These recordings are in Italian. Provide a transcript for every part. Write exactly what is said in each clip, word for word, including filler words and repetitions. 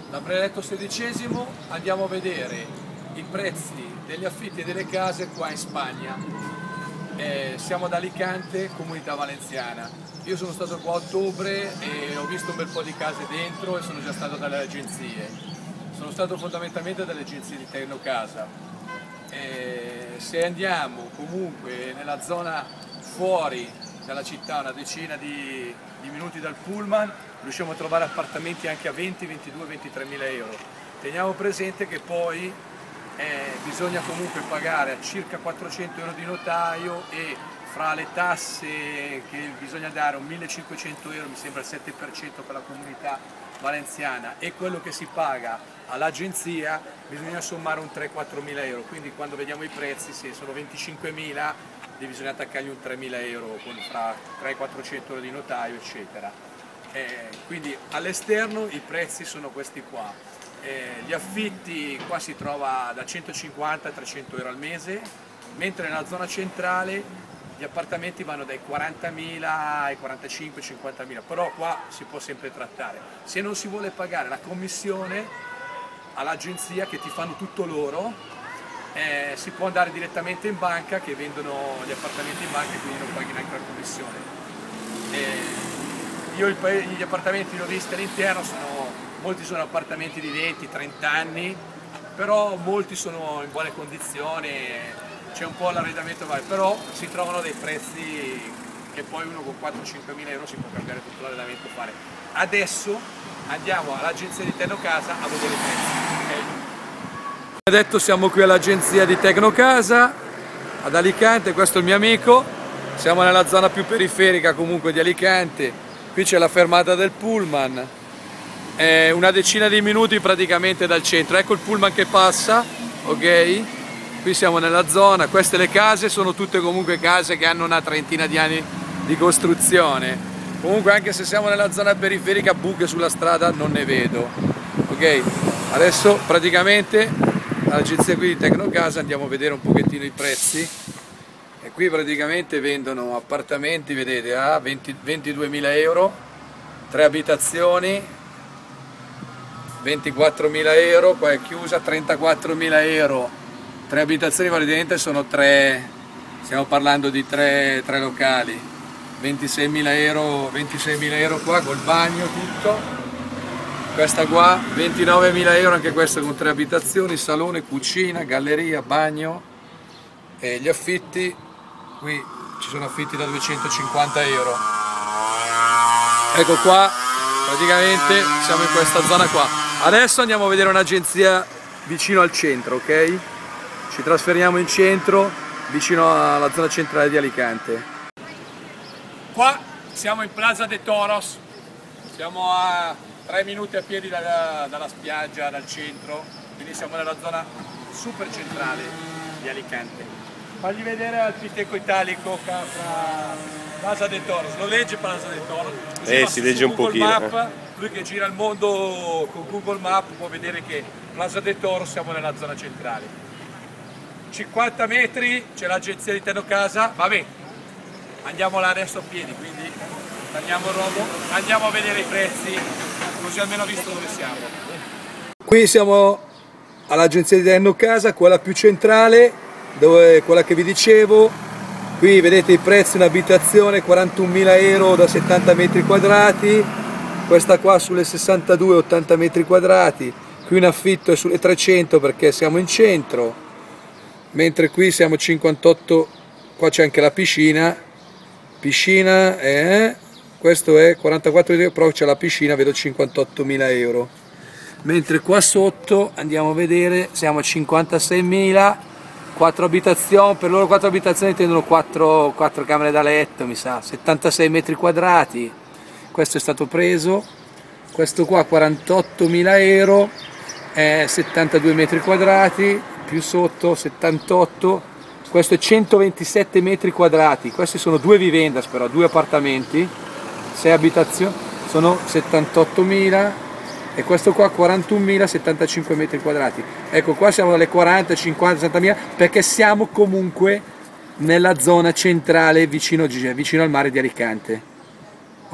Da Breletto sedicesimo andiamo a vedere i prezzi degli affitti e delle case qua in Spagna. Eh, siamo ad Alicante, Comunità Valenziana. Io sono stato qua a ottobre e ho visto un bel po' di case dentro e sono già stato dalle agenzie. Sono stato fondamentalmente dalle agenzie di Tecnocasa. Eh, se andiamo comunque nella zona fuori dalla città, una decina di, di minuti dal pullman, riusciamo a trovare appartamenti anche a venti, ventidue, ventitré mila euro. Teniamo presente che poi eh, bisogna comunque pagare a circa quattrocento euro di notaio e fra le tasse che bisogna dare un millecinquecento euro, mi sembra il sette per cento per la Comunità Valenziana, e quello che si paga all'agenzia bisogna sommare un tre quattro mila euro, quindi quando vediamo i prezzi, se sono venticinquemila bisogna attaccargli un tremila euro con fra trecento quattrocento euro di notaio eccetera. Eh, quindi all'esterno i prezzi sono questi qua. Eh, gli affitti qua si trova da centocinquanta a trecento euro al mese, mentre nella zona centrale gli appartamenti vanno dai quarantamila ai quarantacinque cinquantamila, però qua si può sempre trattare. Se non si vuole pagare la commissione all'agenzia che ti fanno tutto loro, eh, si può andare direttamente in banca che vendono gli appartamenti in banca e quindi non paghi neanche la commissione. Eh, io il, gli appartamenti li ho visti all'interno, molti sono appartamenti di venti trenta anni, però molti sono in buone condizioni, c'è un po' l'arredamento, però si trovano dei prezzi che poi uno con quattro cinque mila euro si può cambiare tutto l'arredamento fare. Adesso andiamo all'agenzia di Tecnocasa a vedere i prezzi. Okay? Come detto, siamo qui all'agenzia di Tecnocasa ad Alicante, questo è il mio amico, siamo nella zona più periferica comunque di Alicante, qui c'è la fermata del pullman, è una decina di minuti praticamente dal centro, ecco il pullman che passa, ok? Qui siamo nella zona, queste le case sono tutte comunque case che hanno una trentina di anni di costruzione, comunque anche se siamo nella zona periferica buche sulla strada non ne vedo, ok? Adesso praticamente all'agenzia qui di Tecnocasa andiamo a vedere un pochettino i prezzi e qui praticamente vendono appartamenti, vedete, a ventiduemila euro, tre abitazioni, ventiquattromila euro, qua è chiusa, trentaquattromila euro, tre abitazioni praticamente sono tre, stiamo parlando di tre, tre locali, ventiseimila euro, ventiseimila euro qua col bagno tutto. Questa qua ventinovemila euro, anche questa con tre abitazioni, salone, cucina, galleria, bagno. E gli affitti, qui ci sono affitti da duecentocinquanta euro. Ecco qua, praticamente siamo in questa zona qua. Adesso andiamo a vedere un'agenzia vicino al centro, ok? Ci trasferiamo in centro, vicino alla zona centrale di Alicante. Qua siamo in Plaza de Toros, siamo a tre minuti a piedi dalla, dalla spiaggia, dal centro, quindi siamo nella zona super centrale di Alicante. Fagli vedere al Piteco Italico fra Plaza de Toros, lo legge Plaza de Toros? Così eh, si legge un pochino. Map, eh. Lui che gira il mondo con Google Maps può vedere che Plaza de Toros siamo nella zona centrale. cinquanta metri c'è l'agenzia di Tecnocasa, vabbè, andiamo là adesso a piedi, quindi andiamo, andiamo a vedere i prezzi. Così almeno visto dove siamo. Qui siamo all'agenzia di Tecnocasa, quella più centrale, dove, quella che vi dicevo. Qui vedete i prezzi, un'abitazione quarantunomila euro da settanta metri quadrati, questa qua sulle sessantadue ottanta metri quadrati, qui in affitto è sulle trecento perché siamo in centro, mentre qui siamo cinquantotto, qua c'è anche la piscina, piscina è... questo è quarantaquattro euro, però c'è la piscina, vedo cinquantottomila euro. Mentre qua sotto andiamo a vedere, siamo a cinquantaseimila, quattro abitazioni, per loro quattro abitazioni intendono quattro, quattro camere da letto, mi sa, settantasei metri quadrati, questo è stato preso, questo qua quarantottomila euro, è settantadue metri quadrati, più sotto settantotto, questo è centoventisette metri quadrati, questi sono due vivendas però, due appartamenti, sei abitazioni, sono settantottomila e questo qua quarantunomila, settantacinque metri quadrati. Ecco, qua siamo dalle quaranta, cinquanta, sessantamila perché siamo comunque nella zona centrale vicino, vicino al mare di Alicante. Ok.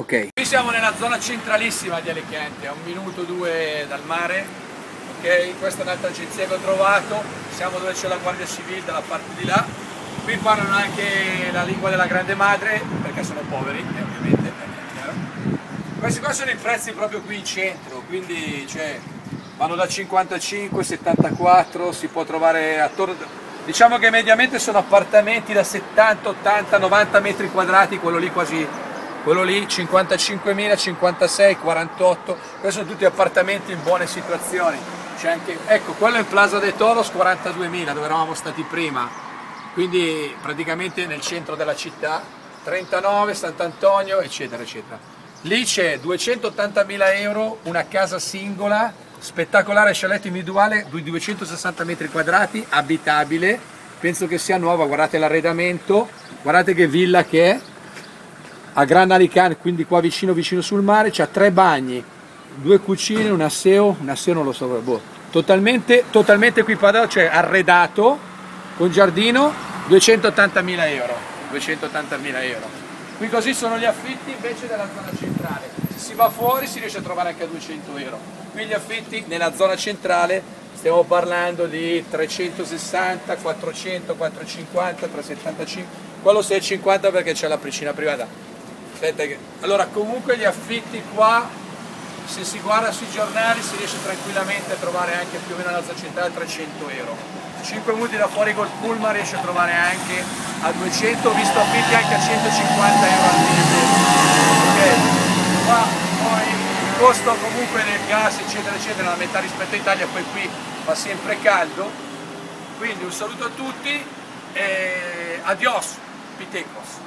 Qui siamo nella zona centralissima di Alicante, a un minuto o due dal mare, ok? Questa è un'altra agenzia che ho trovato, siamo dove c'è la Guardia Civile dalla parte di là. Qui parlano anche la lingua della grande madre, perché sono poveri, eh, ovviamente, è chiaro. Questi qua sono i prezzi proprio qui in centro, quindi cioè, vanno da cinquantacinque, settantaquattro, si può trovare attorno, diciamo che mediamente sono appartamenti da settanta, ottanta, novanta metri quadrati, quello lì quasi, quello lì cinquantacinquemila, cinquantasei, quarantotto, questi sono tutti appartamenti in buone situazioni. C'è anche, ecco, quello in Plaza de Toros quarantaduemila, dove eravamo stati prima, quindi praticamente nel centro della città, trentanove, Sant'Antonio, eccetera, eccetera. Lì c'è duecentottantamila euro, una casa singola, spettacolare chalet individuale di duecentosessanta metri quadrati, abitabile, penso che sia nuova, guardate l'arredamento, guardate che villa che è, a Gran Alicante, quindi qua vicino vicino sul mare, c'ha tre bagni, due cucine, un asseo, un asseo non lo so, boh, totalmente, totalmente equipaggiato, cioè arredato, con giardino, duecentottantamila euro, duecentottantamila euro. Qui così sono gli affitti invece della zona centrale, se si va fuori si riesce a trovare anche a duecento euro. Qui gli affitti nella zona centrale stiamo parlando di trecentosessanta, quattrocento, quattrocentocinquanta, trecentosettantacinque, quello seicentocinquanta perché c'è la piscina privata. Aspetta che... Allora comunque gli affitti qua, se si guarda sui giornali si riesce tranquillamente a trovare anche più o meno nella zona centrale trecento euro. cinque minuti da fuori col pullman riesce a trovare anche a duecento, ho visto affitti anche a centocinquanta euro al mese. Okay. Qua poi il costo comunque del gas eccetera eccetera, la metà rispetto all'Italia, poi qui fa sempre caldo. Quindi un saluto a tutti e adios, Pitecos.